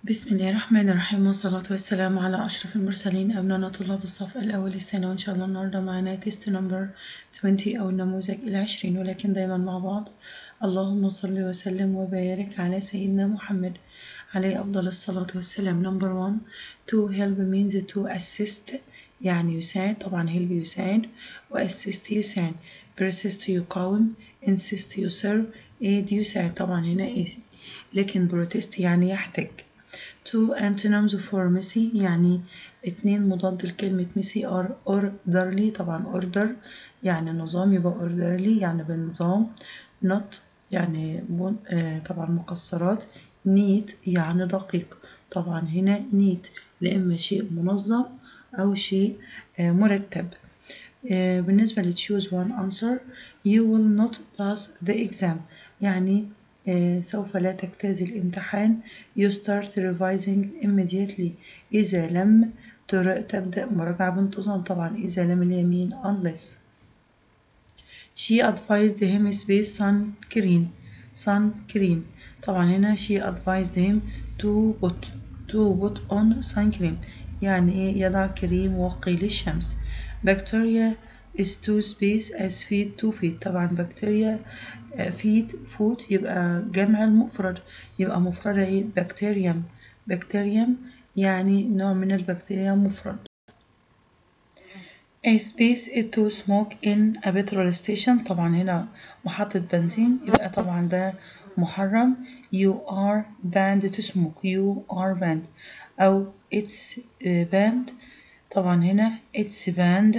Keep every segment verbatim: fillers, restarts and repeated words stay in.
بسم الله الرحمن الرحيم، والصلاة والسلام على أشرف المرسلين. أبنائنا طلاب الصف الأول الثانوي، وإن شاء الله النهاردة معنا تيست نمبر عشرين أو النموذج العشرين، ولكن دايما مع بعض. اللهم صل وسلم وبارك على سيدنا محمد عليه أفضل الصلاة والسلام. نمبر واحد، to help means to assist، يعني يساعد. طبعا help يساعد، وassist يساعد. persist يقاوم، insist يصر، aid يساعد. طبعا هنا ايه، لكن protest يعني يحتج. two antonyms for messy، يعني اتنين مضاد لكلمة messy are orderly. طبعا order يعني نظام، يبقى orderly يعني بنظام. not يعني بن... آه طبعا مكسرات. neat يعني دقيق. طبعا هنا neat لإما شيء منظم أو شيء آه مرتب. آه بالنسبة ل choose one answer، you will not pass the exam، يعني آه سوف لا تجتاز الامتحان. you start revising immediately، إذا لم تبدأ مراجعة بانتظام. طبعا إذا لم اليمين unless. she advised him space sun cream sun cream. طبعا هنا she advised him to put to put on sun cream، يعني ايه، يضع كريم واقي للشمس. bacteria is to space as feed to feed. طبعا بكتيريا feed food يبقى جمع المفرد، يبقى مفردها ايه، بكتيريوم. بكتيريوم يعني نوع من البكتيريا مفرد. A space to smoke in a petrol station. طبعا هنا محطة بنزين، يبقى طبعا ده محرم. you are banned to smoke، you are banned. أو it's banned. طبعا هنا it's banned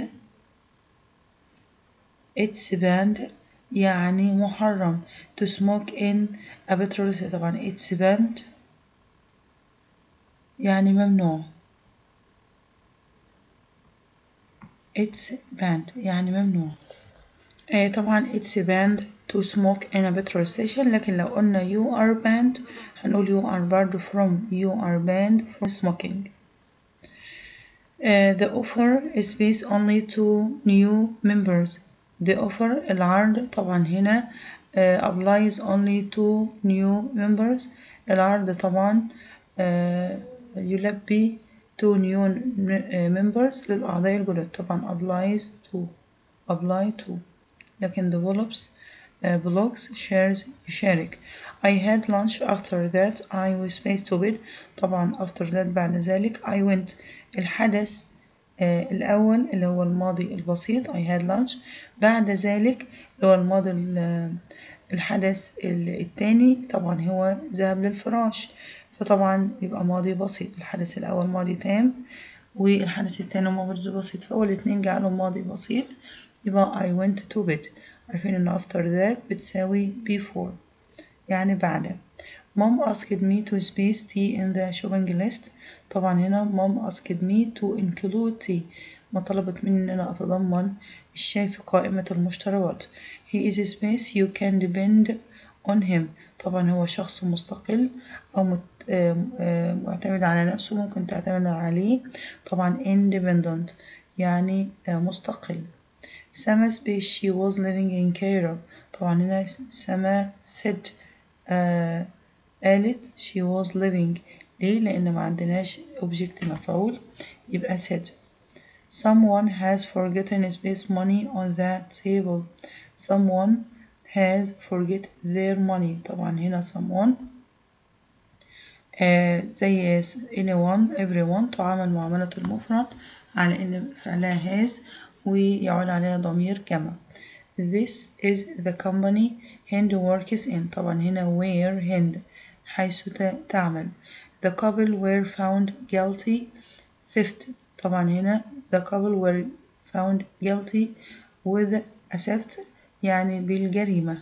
it's banned يعني محرم. to smoke in a petrol station. طبعا it's banned يعني ممنوع. it's banned يعني ممنوع. آه طبعا it's banned to smoke in a petrol station، لكن لو قلنا you are banned هنقول you are barred from you are banned from smoking. uh, the offer is based only to new members. the offer العرض طبعا هنا uh, applies only to new members. العرض طبعا uh, يلبي to new members للأعضاء الجدد. طبعا applies to apply to، لكن develops uh, blogs shares يشارك. I had lunch after that I was space to bed. طبعا after that بعد ذلك. I went الحدث uh, الأول اللي هو الماضي البسيط I had lunch. بعد ذلك اللي هو الماضي الحدث الثاني طبعا هو ذهب للفراش، فطبعا يبقى ماضي بسيط. الحدث الأول ماضي تام، والحدث الثاني ماضي بسيط، فأول اتنين جعلوا ماضي بسيط، يبقى I went to bed. عارفين إن after that بتساوي before يعني بعد. mom asked me to space tea in the shopping list. طبعا هنا mom asked me to include tea، ما طلبت مني إن أنا أتضمن الشاي في قائمة المشتريات. he is a space you can depend on him. طبعا هو شخص مستقل أو مت... معتمد على نفسه، ممكن تعتمد عليه. طبعا independent يعني مستقل. سما space she was living in Cairo. طبعا هنا سما said آه قالت she was living. ليه؟ لأن ما عندناش object مفعول، يبقى said. someone has forgotten space money on the table. someone has forget their money. طبعا هنا someone آه زي anyone everyone تعامل معاملة المفرد على إن فعلها has ويعود عليها ضمير كما. This is the company Hind works in. طبعا هنا where Hind حيث تعمل. The couple were found guilty theft. طبعا هنا the couple were found guilty with a theft يعني بالجريمة.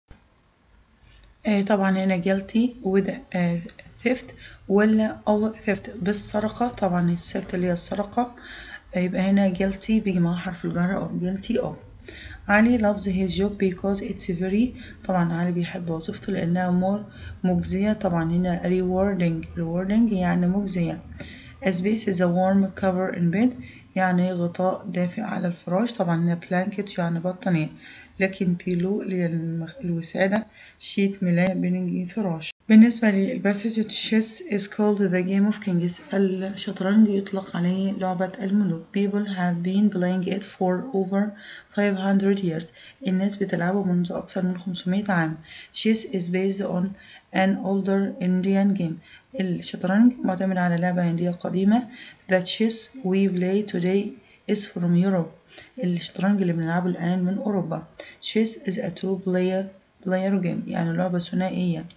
طبعا هنا guilty with a theft ولا of theft بالسرقة. طبعا الثeft اللي هي السرقة، يبقى هنا guilty بيجي مع حرف الجر أو guilty of. علي loves his job because it's very. طبعا علي بيحب وظيفته لأنها more مجزية. طبعا هنا rewarding rewarding يعني مجزية. A space is a warm cover in bed يعني غطاء دافئ على الفراش. طبعا هنا blanket يعني بطانية. لكن بيلو اللي هي المخ- الوسادة شيت ملاية بنجي فراش. بالنسبة للباسج chess is called the game of kings. الشطرنج يطلق عليه لعبة الملوك. People have been playing it for over five hundred years. الناس بتلعبه منذ أكثر من خمسمائة عام. Chess is based on an older Indian game. الشطرنج معتمد على لعبة هندية قديمة. The chess we play today is from Europe. الشطرنج اللي بنلعبه الآن من أوروبا. Chess is a two player player game، يعني لعبة ثنائية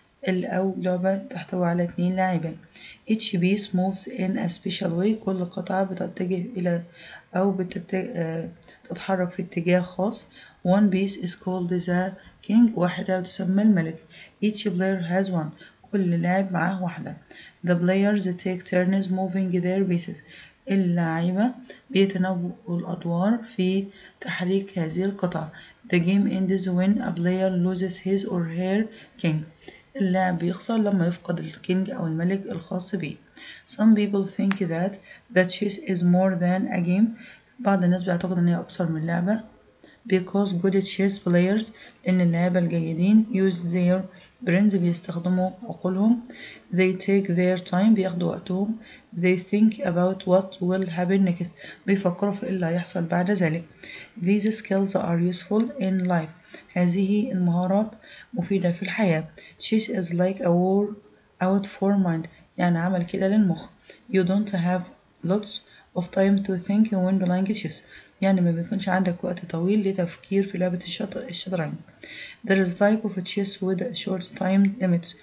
أو لعبة تحتوي على اتنين لاعبين. Each piece moves in a special way. كل قطعة بتتجه إلى أو بتتجه تتحرك في اتجاه خاص. One piece is called the king. واحدة تسمى الملك. Each player has one. كل لاعب معاه واحدة. The players take turns moving their pieces. اللاعبة بيتناوبوا الأدوار في تحريك هذه القطع. The game ends when a player loses his or her king. اللاعب بيخسر لما يفقد الكينج أو الملك الخاص بيه. Some people think that that chess is more than a game. بعض الناس بيعتقد إن هي أكثر من لعبة. Because good chess players، لأن اللعيبة الجيدين use their brains، بيستخدموا عقولهم. They take their time، بياخدوا وقتهم. They think about what will happen next، بيفكروا في إيه اللي هيحصل بعد ذلك. These skills are useful in life. هذه المهارات مفيدة في الحياة. Chess is like a war out for mind، يعني عمل كده للمخ. You don't have lots of time to think when playing chess، يعني ما بيكونش عندك وقت طويل لتفكير في لعبة الشط- الشطرنج. There is type of chess with short time limits.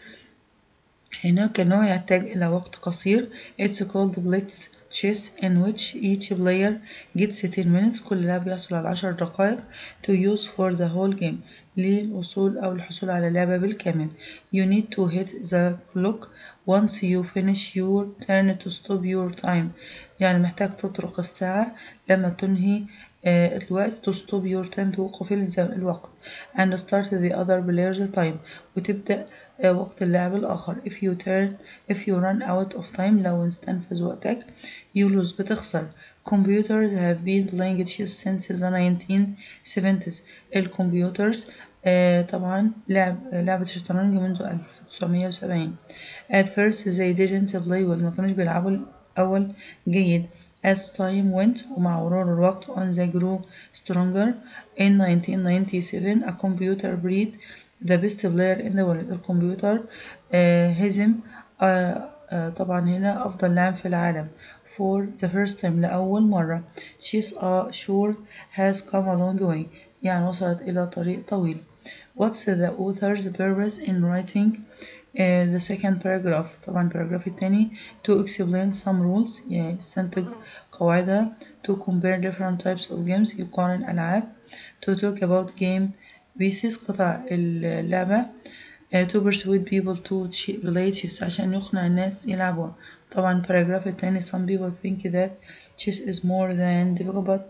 هناك نوع يحتاج إلى وقت قصير. It's called blitz chess in which each player gets ten minutes. كل لاعب يحصل على عشر دقائق to use for the whole game، للوصول أو الحصول على اللعبة بالكامل. You need to hit the clock once you finish your turn to stop your time. يعني محتاج تطرق الساعة لما تنهي آه، الوقت to stop your time، توقف الوقت and start the other player's time، وتبدأ وقت اللعب الآخر. if you turn if you run out of time، لو استنفذ وقتك you lose، بتخسر. computers have been playing chess since the nineteen seventies. الكمبيوترز آه طبعا لعب لعبة الشطرنج منذ ألف وتسعمائة وسبعين. at first they didn't play well، ما كانوش بيلعبوا الأول جيد. as time went، ومع مرور الوقت on they grew stronger. in nineteen ninety-seven a computer beat the best player in the world. الكمبيوتر آه هزم آه آه طبعا هنا أفضل لاعب في العالم for the first time، لأول مرة. she's uh, sure has come a long way، يعني وصلت إلى طريق طويل. what's the author's purpose in writing uh, the second paragraph؟ طبعا الباراجراف الثاني to explain some rules، يعني يستنتج قواعدها. to compare different types of games، يقارن ألعاب. to talk about game pieces، قطع اللعبة. uh, to persuade people to play chess، عشان يقنع الناس يلعبوها. طبعا الباراجراف التاني some people think that chess is more than difficult but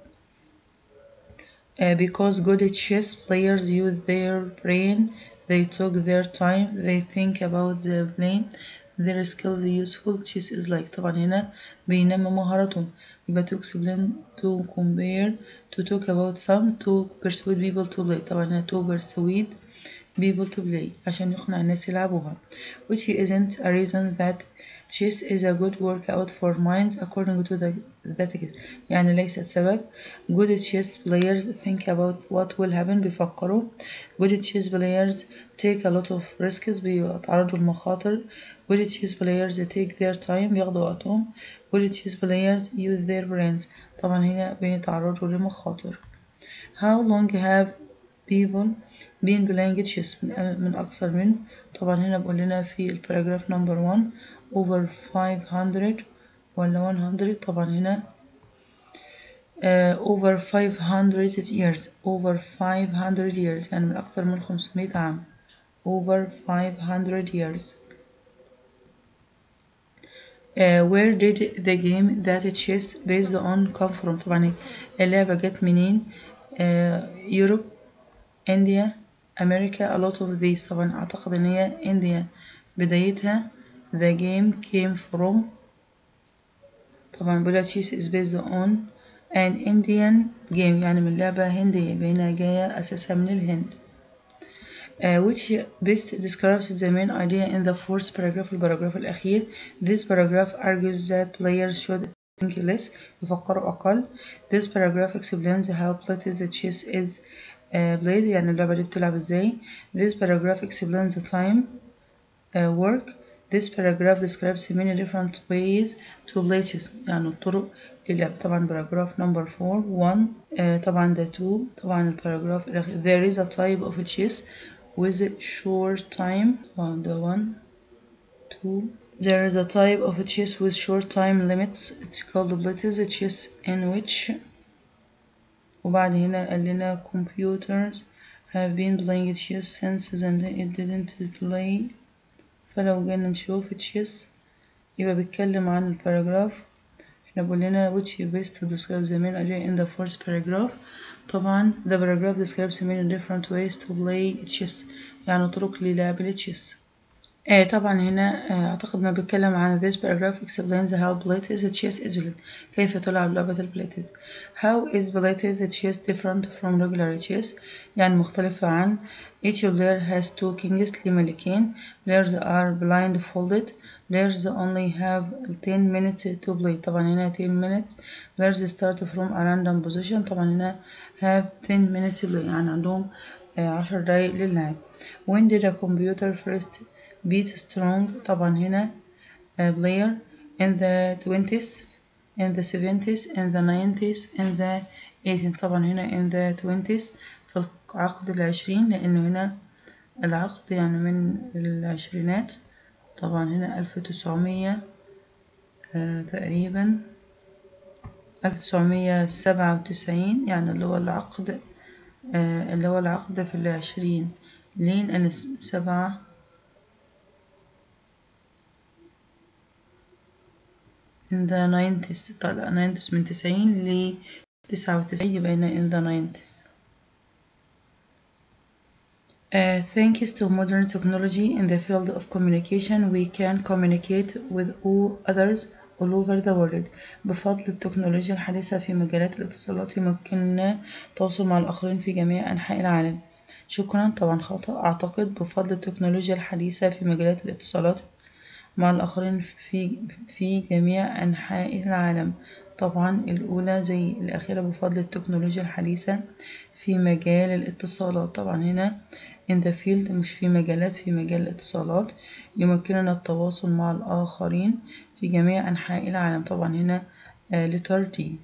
uh, because good chess players use their brain, they took their time, they think about the plane, their skills useful. chess is like، طبعا هنا بينمي مهاراتهم. يبقى to explain to compare to talk about some to persuade people to play. طبعا هنا to persuade people to play عشان يقنع الناس يلعبوها. which isn't a reason that chess is a good workout for minds according to the, the text. يعني ليست سبب. good chess players think about what will happen، بيفكروا. good chess players take a lot of risks، بيتعرضوا لمخاطر. good chess players take their time، بياخدوا وقتهم. good chess players use their brains، طبعا هنا بيتعرضوا لمخاطر. how long have people been playing chess؟ من, من أكثر من، طبعا هنا بقول لنا في الباراجراف نمبر one over five hundred ولا one hundred. طبعا هنا uh, over five hundred years over five hundred years، يعني من أكثر من خمسمائة عام. over five hundred years. Uh, where did the game that chess based on come from؟ طبعا اللعبة جت منين؟ يوروب uh, إنديا أمريكا. a lot of these، طبعا أعتقد إن هي إنديا بدايتها. the game came from، طبعا بقولها chess is based on an Indian game يعني من لعبة هندية بينها جاية أساسها من الهند. Uh, which best describes the main idea in the fourth paragraph الباراجراف الأخير. This paragraph argues that players should think less يفكروا أقل. This paragraph explains how played the chess is uh, played يعني اللعبة دي بتلعب ازاي. This paragraph explains the time uh, work. This paragraph describes many different ways to play chess يعني الطرق للعب. طبعا paragraph number four one uh, طبعا ده two طبعا الباراجراف الأخير there is a type of chess with short time طبعا ده one two there is a type of chess with short time limits it's called blitz chess in which وبعد هنا قال لنا computers have been playing chess since then it didn't play. فلو جينا نشوف تشيس يبقى بيتكلم عن الباراجراف. احنا بقول لنا which best describes the main idea in the first paragraph. طبعا the paragraph describes many different ways to play chess يعني طرق للعب التشيس. آه طبعا هنا آه أعتقد إنه بيتكلم عن this paragraph explains how Pilates chess is played كيف تلعب لعبة البليتز. How is Pilates chess different from regular chess يعني مختلفة عن each player has two kings لملكين players are blindfolded players only have ten minutes to play طبعا هنا ten minutes players start from a random position طبعا هنا have ten minutes to play يعني عندهم آه عشر دقايق للعب. When did a computer first beat strong طبعا هنا uh, player in the twenties in the seventies in the nineties in the eighties طبعا هنا in the twenties في العقد العشرين لأنه هنا العقد يعني من العشرينات طبعا هنا ألف وتسعمية آه تقريبا ألف وتسعمية سبعة وتسعين يعني اللي هو العقد آه اللي هو العقد في العشرين لين أن سبعة in the nineties طلع nineties من تسعين ل تسعة وتسعين يبقى هنا in the nineties. Uh, thanks to modern technology in the field of communication we can communicate with all others all over the world. بفضل التكنولوجيا الحديثة في مجالات الاتصالات يمكننا التواصل مع الآخرين في جميع أنحاء العالم. شكرا طبعا خطأ أعتقد بفضل التكنولوجيا الحديثة في مجالات الاتصالات مع الآخرين في في جميع أنحاء العالم. طبعا الأولى زي الأخيرة بفضل التكنولوجيا الحديثة في مجال الاتصالات. طبعا هنا in the field مش في مجالات في مجال الاتصالات يمكننا التواصل مع الآخرين في جميع أنحاء العالم. طبعا هنا letter D.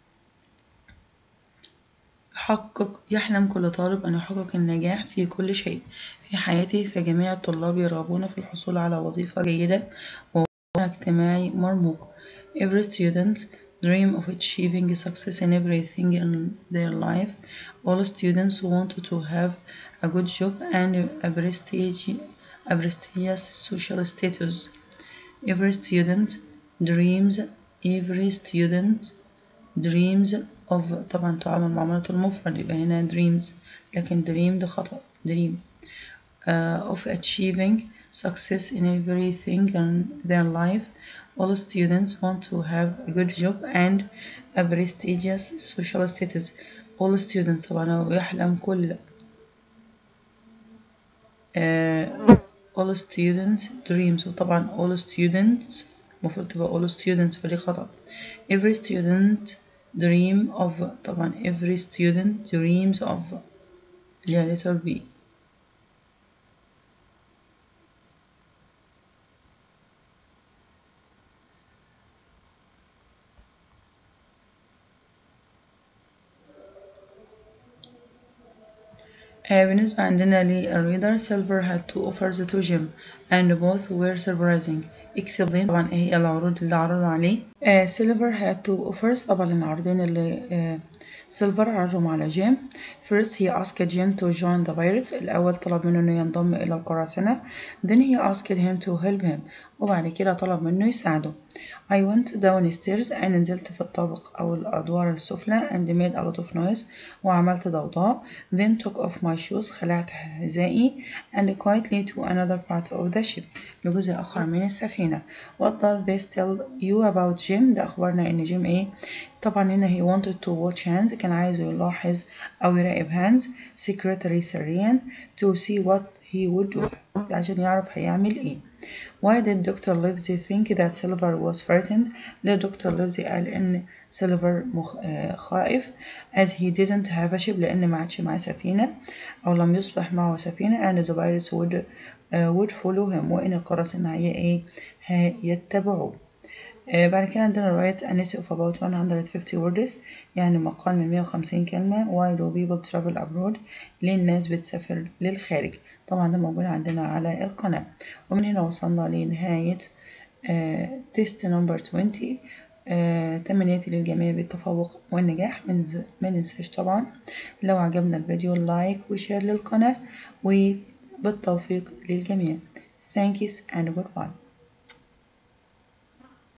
يحقق يحلم كل طالب أن يحقق النجاح في كل شيء في حياته فجميع الطلاب يرغبون في الحصول على وظيفة جيدة ووضع اجتماعي مرموق. Every student dream of achieving success in everything in their life. All students want to have a good job and a prestige, a prestigious social status. Every student dreams every student dreams of طبعا تعامل معاملة المفرد يبقى هنا dreams لكن dream ده خطأ dream uh, of achieving success in everything in their life. All students want to have a good job and a prestigious social status. All students طبعا هو يحلم كل uh, all students dreams وطبعا all students المفروض تبقى all students فدي خطأ. Every student dream of طبعا every student dreams of اللي هي letter B. آه بالنسبة عندنا للريدر silver had two offers to Jim and both were surprising. explain طبعا ايه هي العروض اللي عرض عليه. آه silver had two offers طبعا العرضين اللي آه silver عرضهم على جيم. first he asked Jim to join the pirates الأول طلب منه إنه ينضم إلى القراصنة. then he asked him to help him وبعد كده طلب منه يساعده. I went downstairs أنا نزلت في الطابق أو الأدوار السفلى and made a lot of noise وعملت ضوضاء. Then took off my shoes خلعت حذائي and quietly to another part of the ship لجزء آخر من السفينة. What does this tell you about Jim؟ ده أخبرنا إن جيم إيه؟ طبعا هنا he wanted to watch hands كان عايزه يلاحظ أو يراقب hands secretary سريا to see what he would do عشان يعرف هيعمل إيه. Why did Doctor Livesey think that Silver was frightened؟ ليه دكتور ليفزي قال إن سيلفر مخ... آه خائف as he didn't have a ship لأن ما عادش معاه سفينة أو لم يصبح معه سفينة and the pirates would, uh, would follow him وإن القراصنة إن هي إيه هيتبعوه. آه بعد كده عندنا write an essay of about one hundred fifty words يعني مقال من مية وخمسين كلمة. Why do people travel abroad؟ ليه الناس بتسافر للخارج؟ طبعا ده موجود عندنا على القناة. ومن هنا وصلنا لنهاية آه تيست نمبر عشرين. آه تمنياتي للجميع بالتفوق والنجاح. ما ننساش طبعا لو عجبنا الفيديو لايك وشير للقناة وبالتوفيق للجميع. Thanks and goodbye.